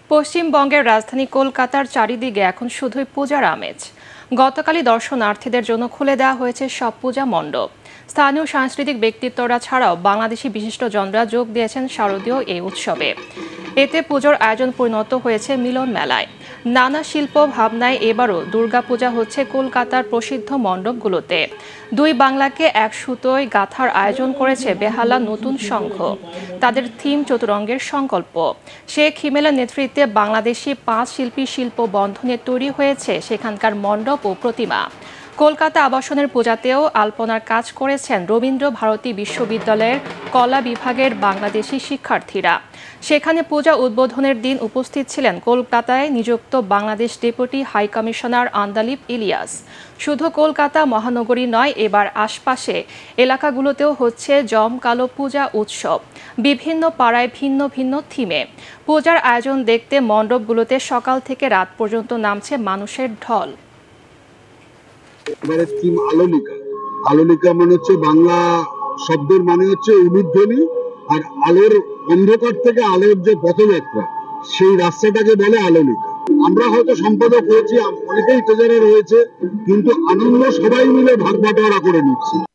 পশ্চিমবঙ্গের রাজধানী কলকাতার চারিদিকে এখন শুধুই পূজার আমেজ। গতকালই দর্শনার্থীদের জন্য খুলে দেওয়া হয়েছে সব পূজা মণ্ডপ। স্থানীয় সাংস্কৃতিক ব্যক্তিত্বরা ছাড়াও বাংলাদেশি বিশিষ্টজনরা যোগ দিয়েছেন শারদীয় এই উৎসবে। এতে পুজোর আয়োজন পরিণত হয়েছে মিলন মেলায়। নানা শিল্প ভাবনায় এবারও দুর্গাপূজা হচ্ছে কলকাতার প্রসিদ্ধ মণ্ডপগুলোতে। দুই বাংলাকে এক সুতোয় গাঁথার আয়োজন করেছে বেহালা নতুন সংঘ। তাদের থিম চতুরঙ্গের সংকল্প। শেখ হিমেলের নেতৃত্বে বাংলাদেশি 5 শিল্পী শিল্প বন্ধনে তৈরি হয়েছে সেখানকার মণ্ডপ ও প্রতিমা। কলকাতা আবাসনের পূজাতেও আলপনার কাজ করেছেন রবীন্দ্র ভারতী বিশ্ববিদ্যালয়ের কলা বিভাগের বাংলাদেশি শিক্ষার্থীরা। সেখানে পূজা উদ্বোধনের দিন উপস্থিত ছিলেন কলকাতায় নিযুক্ত Bangladesh deputy high commissioner Andalib Elias. শুধু কলকাতা মহানগরী নয়, এবার আশপাশে এলাকাগুলোতেও হচ্ছে জমকালো পূজা উৎসব। বিভিন্ন পাড়ায় ভিন্ন ভিন্ন থিমে পূজার আয়োজন দেখতে মণ্ডপগুলোতে সকাল থেকে রাত পর্যন্ত নামছে মানুষের ঢল। এবারে থিম আলোলিকা। আলোলিকা মানে হচ্ছে বাংলা শব্দের মানে হচ্ছে উলুধ্বনি, আর আলোর অন্ধকার থেকে আলোর যে পথযাত্রা সেই রাস্তাটাকে বলে আলোলিকা। আমরা হয়তো সম্পাদক হয়েছি, অনেকেই ট্রেজারার হয়েছে, কিন্তু আনন্দ সবাই মিলে ভাগ বাটোয়ারা করে নিচ্ছি।